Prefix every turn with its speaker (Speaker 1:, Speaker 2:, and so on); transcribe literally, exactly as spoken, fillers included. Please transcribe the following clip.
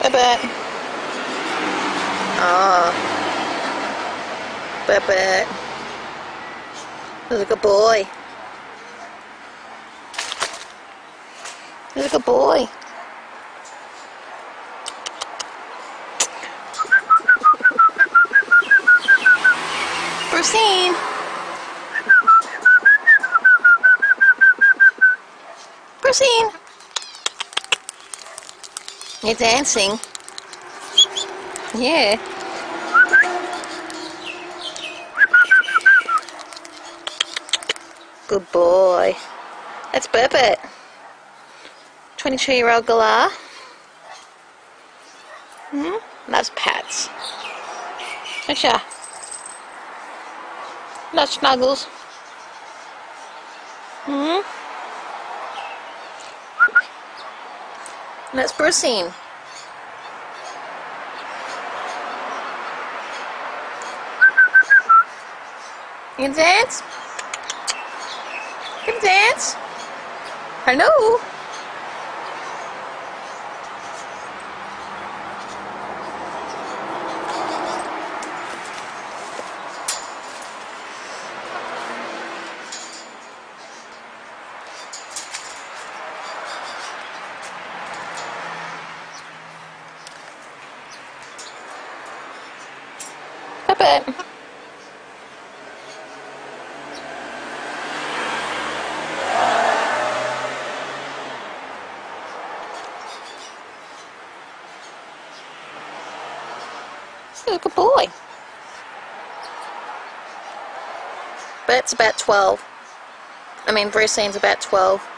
Speaker 1: Bebe. Oh. Bebe. He's a good boy. He's a good boy. Brucine. Brucine. You're dancing. Yeah. Good boy. That's Burbot. twenty-two-year-old galah. Hmm? And that's Pats. Misha. That's Snuggles. Hmm? And that's Brucine. You can dance? You can dance? Hello? Puppet. He's a good boy. Bert's about twelve. I mean, Brucine's about twelve.